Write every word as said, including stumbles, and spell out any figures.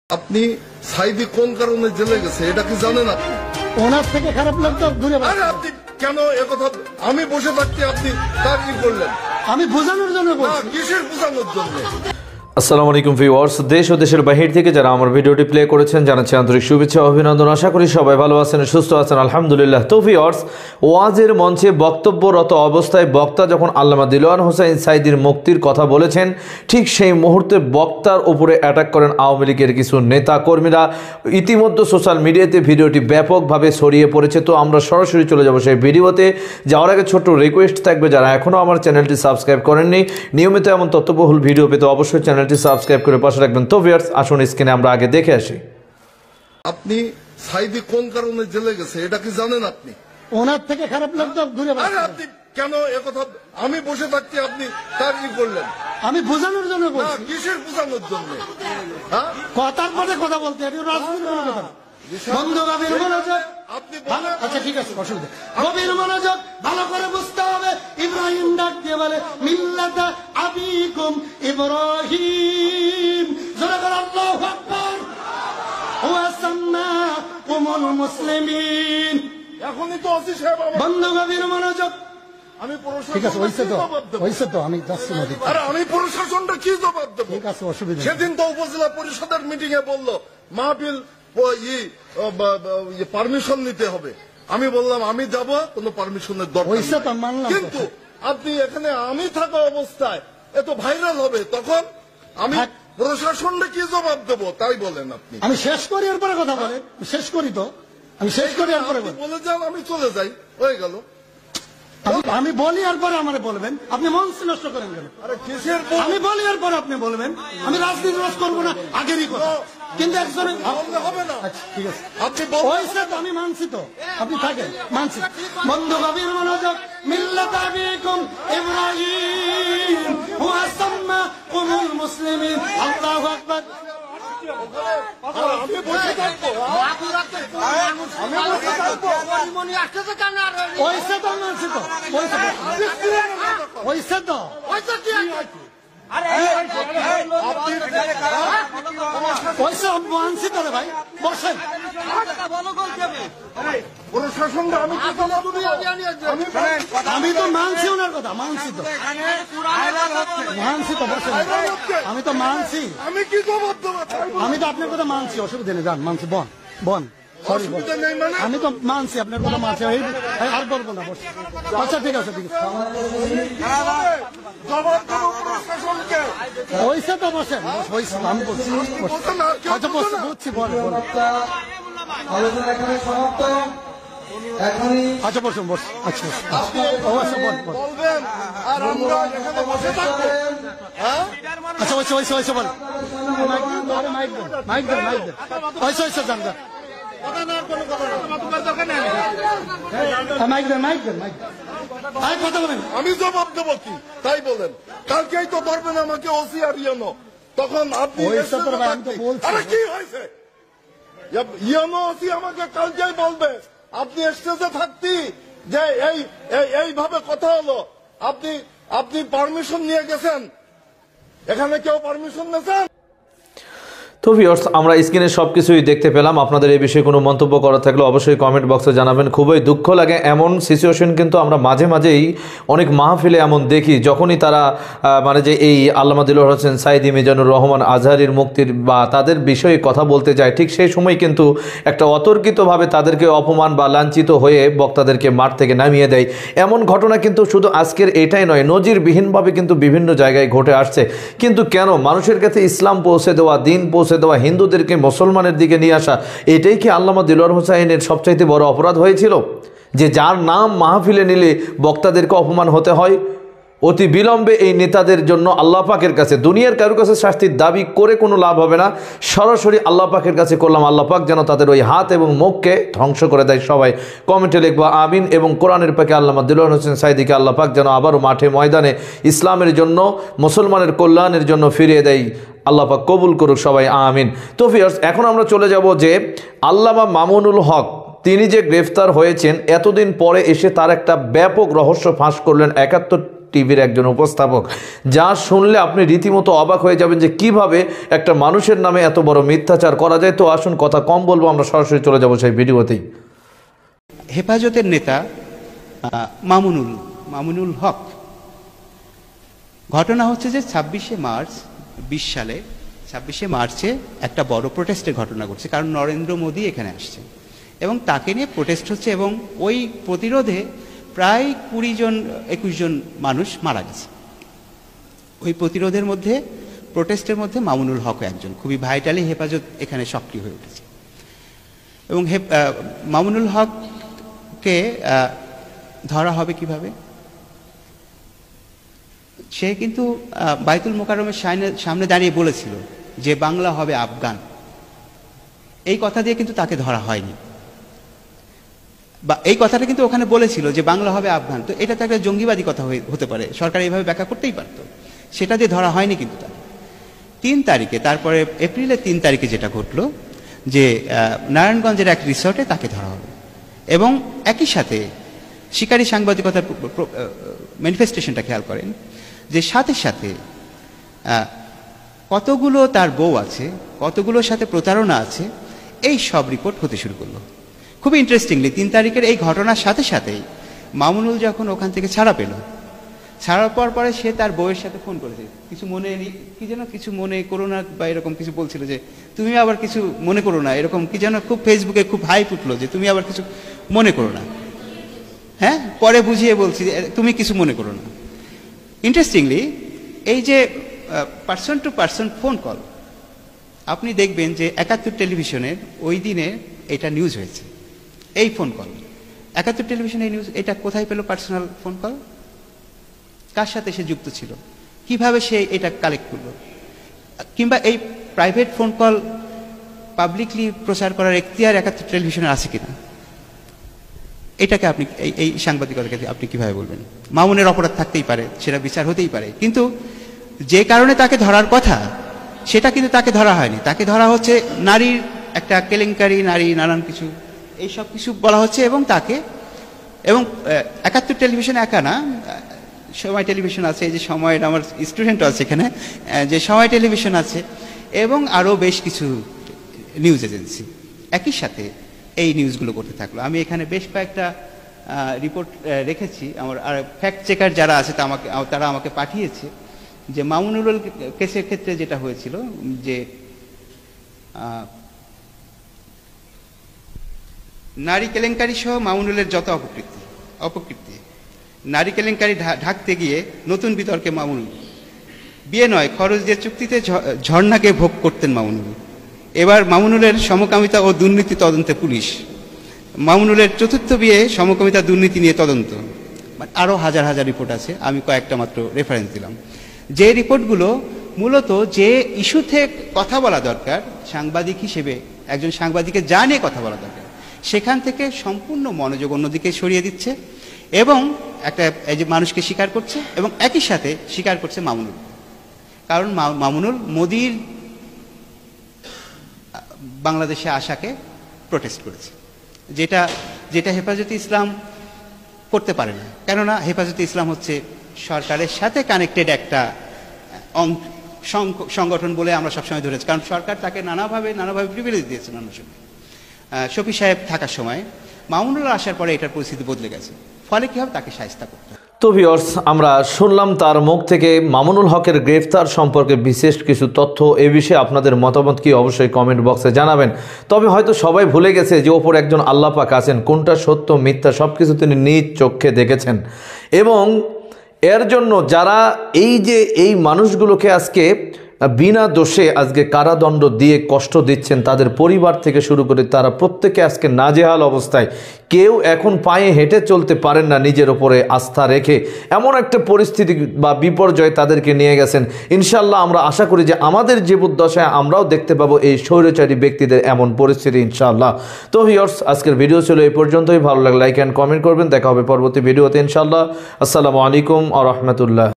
আপনি সাইদি কোন কারণে জেলে গেছে এটা কি জানেন আপনি? ওনার থেকে খারাপ লাগতো দূরে। আরে আপনি কেন একথা আমি বসে থাকতে আপনি তার কি করলেন? আমি বোঝানোর জন্য বলছি। কিসের বোঝানোর জন্য? আসসালামু আলাইকুম ভিউয়ার্স, দেশ ও দেশের বাহির থেকে যারা আমার ভিডিওটি প্লে করেছেন জানাচ্ছি আন্তরিক শুভেচ্ছা অভিনন্দন। আশা করি সবাই ভালো আছেন, সুস্থ আছেন, আলহামদুলিল্লাহ। তো ভিউয়ার্স, ওয়াজের মঞ্চে বক্তব্যরত অবস্থায় বক্তা যখন আল্লামা দিলওয়ার হোসাইন সাঈদীর মুক্তির কথা বলেছেন, ঠিক সেই মুহূর্তে বক্তার উপরে অ্যাটাক করেন আওয়ামী লীগের কিছু নেতা কর্মীরা। ইতিমধ্যে সোশ্যাল মিডিয়াতে ভিডিওটি ব্যাপকভাবে ছড়িয়ে পড়েছে। তো আমরা সরাসরি চলে যাব সেই ভিডিওতে। যাওয়ার আগে ছোট্ট রিকোয়েস্ট থাকবে, যারা এখনও আমার চ্যানেলটি সাবস্ক্রাইব করেননি, নিয়মিত এমন তথ্যবহুল ভিডিও পেতে অবশ্যই চ্যানেল সাবস্ক্রাইব করে পাশে রাখবেন। তো ভিউয়ার্স, আসুন স্ক্রিনে আমরা আগে দেখে আসি। আপনি সাইদি কোন কারণে জেলে গেছে এটা কি জানেন আপনি? ওনার থেকে খারাপ লাগতো দূরে। আরে আপনি কেন একথা আমি বসে থাকতে আপনি তার কি করলেন? আমি বোঝানোর জন্য বলছি। কিসের বোঝানোর জন্য? হ্যাঁ, কথার পরে কথা বলতে এটা রাজনীতির কোনো কথা না। বন্ধু গভীর মনোযোগ। আপনি আচ্ছা ঠিক আছে, অসুবিধা। গভীর মনোযোগ, ভালো করে বুঝতে হবে। ইব্রাহিম ডাক দিয়ে বলে মিল্লাতা আবিকুম ইব্রাহিম। জোরে করে আল্লাহু আকবার। ওয়া সাম্মাকুমুল মুসলিমিন। এখনই তো ওসি সাহেব আমার বন্ধু গভীর মনোযোগ। আমি প্রশাসন ঠিক আছে, হইছে তো হইছে তো আমি যাচ্ছি না। আরে আমি প্রশাসনটা কি জবাব দেবো? ঠিক আছে, অসুবিধা নেই। সেদিন তো উপজেলা পরিষদের মিটিং এ বললো মাহফিল পারমিশন নিতে হবে। আমি বললাম আমি যাব, কোনো পারমিশনের দরকার হইছে তো, নেই। মানলাম। কিন্তু আপনি এখানে আমি থাকা অবস্থায় এত ভাইরাল হবে, তখন আমি প্রশাসনটা কি জবাব দেবো তাই বলেন আপনি। আমি শেষ করি এরপরে কথা বলেন। শেষ করি তো, আমি শেষ করি এরপরে বলেন। বলে যান, আমি চলে যাই, হয়ে গেল। আমি- আমি বলি এরপরে আমারে বলবেন। আপনি মন নষ্ট করেন কেন? আরে কিসের আমি বলি এরপর আপনি বলবেন। আমি রাজনীতি রোজ করবো না, আগেরই কথা। কিন্তু একজনে বললে হবে না। আচ্ছা ঠিক আছে, আপনি বলুন। হয়েছে তো, আমি মানছি তো। আপনি থাকেন, মানছি। বন্ধু গভীর মনোযোগ। মিল্লাত আবিকুম ইব্রাহিম ওয়া সাম্মাকুমুল মুসলিমিন। আল্লাহু আকবার। আমি বসে থাকবো, আমি বসে থাকবো। হয়েছে তো, মানছি তো। হয়েছে তো, হয়েছে তো। হয়েছে, মানছি তো রে ভাই। বসেন। প্রশাসনটা আমি কি জবাব দেবো? আমি আমি তো মানছি ওনার কথা, মানছি তো, মানছি তো। বসেন, আমি তো মানছি। আমি কি জবাব দেবো? আমি তো আপনার কথা মানছি, অসুবিধা নেই। যান, মানছি। বন বন সরি, অসুবিধা নেই মানে? আমি তো মানছি আপনার কথা, মানছি। এই এই আর বলবো না, বস। আচ্ছা ঠিক আছে, ঠিক আছে। জবাব দেবো প্রশাসনকে। হয়েছে তো, বসেন। বস, হয়েছে তো, আমি বলছি। বস। বলতে না, কেউ আচ্ছা বলছে বস, না। বুঝছি। বল বল। আলোচনা এখানে সমাপ্ত। এখনই আচ্ছা বসুন, বস। আচ্ছা বস। আপনি ও আচ্ছা, বল বল। বলবেন আর আমরা এখানে বসে থাকবো। হ্যাঁ, আচ্ছা হয়েছে, হয়েছে, হয়েছে, বল। মাইক দেন, আরে মাইক দেন, মাইক দেন, মাইক দেন। হয়েছে, হয়েছে, যান যান। কথা না, কোনো কথা না। হ্যাঁ, মাইক দেন, মাইক দেন, মাইক দেন। আরে কথা বলেন। আমি জবাব দেবো কি তাই বলেন। কালকেই তো ধরবেন আমাকে ওসি আর ইয়নো, তখন আপনি হয়েছে এসে তো তো ভাই, আমি তো থাকতেই। বলছি। আরে কি হয়েছে? ইয়নো ওসি আমাকে কালকেই বলবে আপনি স্টেজে থাকতি যে এই এই- এইভাবে কথা হলো, আপনি আপনি পারমিশন নিয়ে গেছেন, এখানে কেউ পারমিশন নিয়েছেন? তো ভিউয়ার্স, আমরা স্ক্রিনে সব কিছুই দেখতে পেলাম। আপনাদের এই বিষয়ে কোনো মন্তব্য করা থাকলে অবশ্যই কমেন্ট বক্সে জানাবেন। খুবই দুঃখ লাগে, এমন সিচুয়েশন কিন্তু আমরা মাঝে মাঝেই অনেক মাহফিলে এমন দেখি, যখনই তারা আহ, মানে যে এই আল্লামা দিলওয়ার হোসেন সাঈদী, মিজানুর রহমান আজহারীর মুক্তির বা তাদের বিষয়ে কথা বলতে যায়, ঠিক সেই সময় কিন্তু একটা অতর্কিতভাবে তাদেরকে অপমান বা লাঞ্ছিত হয়ে বক্তাদেরকে মাঠ থেকে নামিয়ে দেয়। এমন ঘটনা কিন্তু শুধু আজকের এটাই নয়, নজিরবিহীনভাবে কিন্তু বিভিন্ন জায়গায় ঘটে আসছে। কিন্তু কেন মানুষের কাছে ইসলাম পৌঁছে দেওয়া, দিন পৌঁছে দেওয়া, হিন্দুদেরকে মুসলমানের দিকে নিয়ে আসা, এটাই কি আল্লামা দিলওয়ার হোসাইনের সবচাইতে বড় অপরাধ হয়েছিল? যে যার নাম মাহফিলে নিলে বক্তাদেরকে অপমান হতে হয়? অতি বিলম্বে এই নেতাদের জন্য আল্লাহ পাকের কাছে, দুনিয়ার কারোর কাছে শাস্তির দাবি করে কোনো লাভ হবে না, সরাসরি আল্লাহ পাকের কাছে করলাম, আল্লাহ পাক যেন তাদের ওই হাত এবং মুখকে ধ্বংস করে দেয়। সবাই কমেন্টে লিখবো আমিন। এবং কোরআনের পাকে আল্লামা দিলওয়ার হোসেন সাঈদীকে আল্লাহ পাক যেন আবারও মাঠে ময়দানে ইসলামের জন্য, মুসলমানের কল্যাণের জন্য ফিরিয়ে দেয়। আল্লাহ পাক কবুল করুক, সবাই আমিন। তো ভিউয়ার্স, এখন আমরা চলে যাব যে আল্লামা মামুনুল হক তিনি যে গ্রেফতার হয়েছেন, এতদিন পরে এসে তার একটা ব্যাপক রহস্য ফাঁস করলেন একাত্তর টিভির একজন উপস্থাপক, যা শুনলে আপনি রীতিমতো অবাক হয়ে যাবেন যে কিভাবে একটা মানুষের নামে এত বড় মিথ্যাচার করা যায়। তো আসুন কথা কম বলবো, আমরা সরাসরি চলে যাব সেই ভিডিওতেই। হেফাজতের নেতা আহ, মামুনুল মামুনুল হক, ঘটনা হচ্ছে যে ছাব্বিশে মার্চ বিশ সালে ছাব্বিশে মার্চে একটা বড় প্রোটেস্টের ঘটনা ঘটছে, কারণ নরেন্দ্র মোদী এখানে আসছে এবং তাকে নিয়ে প্রোটেস্ট হচ্ছে এবং ওই প্রতিরোধে প্রায় কুড়ি জন একুশ জন মানুষ মারা গেছে। ওই প্রতিরোধের মধ্যে প্রোটেস্টের মধ্যে মামুনুল হক একজন, খুবই ভাইটালি হেফাজত এখানে সক্রিয় হয়ে উঠেছে। এবং মামুনুল হককে ধরা হবে কিভাবে? সে কিন্তু বাইতুল মোকাররমের সামনে দাঁড়িয়ে বলেছিল যে বাংলা হবে আফগান। এই কথা দিয়ে কিন্তু তাকে ধরা হয়নি, বা এই কথাটা কিন্তু ওখানে বলেছিল যে বাংলা হবে আফগান। তো এটা তো একটা জঙ্গিবাদী কথা হতে পারে, সরকার এইভাবে ব্যাখ্যা করতেই পারত, সেটা দিয়ে ধরা হয়নি কিন্তু তাকে। তিন তারিখে তারপরে এপ্রিলের তিন তারিখে যেটা ঘটলো যে নারায়ণগঞ্জের এক রিসর্টে তাকে ধরা হলো এবং একই সাথে শিকারী সাংবাদিকতার ম্যানিফেস্টেশনটা খেয়াল করেন যে সাথে সাথে কতগুলো তার বউ আছে, কতগুলোর সাথে প্রতারণা আছে, এই সব রিপোর্ট হতে শুরু করলো। খুবই ইন্টারেস্টিংলি তিন তারিখের এই ঘটনার সাথে সাথেই মামুনুল যখন ওখান থেকে ছাড়া পেল, ছাড়া পাওয়ার পরে সে তার বউয়ের সাথে ফোন করেছে, কিছু মনে কি যেন কিছু মনে করো না বা এরকম কিছু বলছিল যে তুমি আবার কিছু মনে করো না, এরকম কি যেন খুব ফেসবুকে খুব হাইপ উঠলো যে তুমি আবার কিছু মনে করো না। হ্যাঁ, পরে বুঝিয়ে বলছি যে তুমি কিছু মনে করো না। ইন্টারেস্টিংলি এই যে person to person phone call, আপনি দেখবেন যে একাত্তর টেলিভিশনের ওই দিনে এটা নিউজ হয়েছে, এই ফোন কল একাত্তর টেলিভিশনে এই নিউজ। এটা কোথায় পেল পার্সোনাল ফোন কল? কার সাথে সে যুক্ত ছিল? কিভাবে সে এটা কালেক্ট করলো? কিংবা এই প্রাইভেট ফোন কল পাবলিকলি প্রচার করার এখতিয়ার একাত্তর টেলিভিশনের আছে কিনা? এটাকে আপনি এই এই সাংবাদিকতাকে আপনি কিভাবে বলবেন? মামুনের অপরাধ থাকতেই পারে, সেটা বিচার হতেই পারে, কিন্তু যে কারণে তাকে ধরার কথা সেটা কিন্তু তাকে ধরা হয়নি। তাকে ধরা হচ্ছে নারীর একটা কেলেঙ্কারি, নারী নানান কিছু এই সব কিছু বলা হচ্ছে এবং তাকে এবং একাত্তর টেলিভিশন একা না, সময় টেলিভিশন আছে, এই যে সময়ের আমার স্টুডেন্ট আছে এখানে, যে সময় টেলিভিশন আছে এবং আরও বেশ কিছু নিউজ এজেন্সি একই সাথে এই নিউজগুলো করতে থাকলো। আমি এখানে বেশ কয়েকটা রিপোর্ট রেখেছি, আমার আর ফ্যাক্ট চেকার যারা আছে তা আমাকে তারা আমাকে পাঠিয়েছে যে মামুনুল কেসের ক্ষেত্রে যেটা হয়েছিল যে নারী কেলেঙ্কারি সহ মামুনুলের যত অপকৃতি অপকৃতি নারী কেলেঙ্কারি ঢাকতে গিয়ে নতুন বিতর্কে মামুনুল, বিয়ে নয় খরচ দিয়ে চুক্তিতে ঝর্ণাকে ভোগ করতেন মামুনুল। এবার মামুনুলের সমকামিতা ও দুর্নীতি তদন্তে পুলিশ, মামুনুলের চতুর্থ বিয়ে সমকামিতা দুর্নীতি নিয়ে তদন্ত, আরও হাজার হাজার রিপোর্ট আছে, আমি কয়েকটা মাত্র রেফারেন্স দিলাম। যে রিপোর্টগুলো মূলত যে ইস্যুতে কথা বলা দরকার সাংবাদিক হিসেবে, একজন সাংবাদিকের যা নিয়ে কথা বলা দরকার সেখান থেকে সম্পূর্ণ মনোযোগ অন্যদিকে সরিয়ে দিচ্ছে এবং একটা এই যে মানুষকে স্বীকার করছে এবং একই সাথে স্বীকার করছে মামুনুল। কারণ মামুনুল মোদির বাংলাদেশে আসাকে প্রোটেস্ট করেছে, যেটা যেটা হেফাজতে ইসলাম করতে পারে না। কেননা হেফাজতে ইসলাম হচ্ছে সরকারের সাথে কানেক্টেড একটা সংগঠন বলে আমরা সবসময় ধরেছি, কারণ সরকার তাকে নানাভাবে নানাভাবে প্রিভিলেজ দিয়েছে। নানা সময় শফি সাহেব থাকার সময় মামুনুল আসার পরে এটার পরিস্থিতি বদলে গেছে, ফলে কি হবে তাকে শায়েস্তা করতে হবে। তো ভিউয়ার্স, আমরা শুনলাম তার মুখ থেকে মামুনুল হকের গ্রেফতার সম্পর্কে বিশেষ কিছু তথ্য। এ বিষয়ে আপনাদের মতামত কি অবশ্যই কমেন্ট বক্সে জানাবেন। তবে হয়তো সবাই ভুলে গেছে যে ওপর একজন আল্লাহ পাক আছেন, কোনটা সত্য মিথ্যা সব কিছু তিনি নিজ চোখে দেখেছেন। এবং এর জন্য যারা এই যে এই মানুষগুলোকে আজকে বিনা দোষে আজকে কারাদণ্ড দিয়ে কষ্ট দিচ্ছেন, তাদের পরিবার থেকে শুরু করে তারা প্রত্যেকে আজকে নাজেহাল অবস্থায়, কেউ এখন পায়ে হেঁটে চলতে পারেন না নিজের ওপরে আস্থা রেখে, এমন একটা পরিস্থিতি বা বিপর্যয় তাদেরকে নিয়ে গেছেন। ইনশাল্লাহ আমরা আশা করি যে আমাদের জীবদ্দশায় আমরাও দেখতে পাবো এই স্বৈরাচারী ব্যক্তিদের এমন পরিস্থিতি ইনশাল্লাহ। তো ভিউয়ার্স, আজকের ভিডিও ছিল এই পর্যন্তই। ভালো লাগলে লাইক অ্যান্ড কমেন্ট করবেন। দেখা হবে পরবর্তী ভিডিওতে ইনশাল্লাহ। আসসালামু আলাইকুম ওয়া রাহমাতুল্লাহ।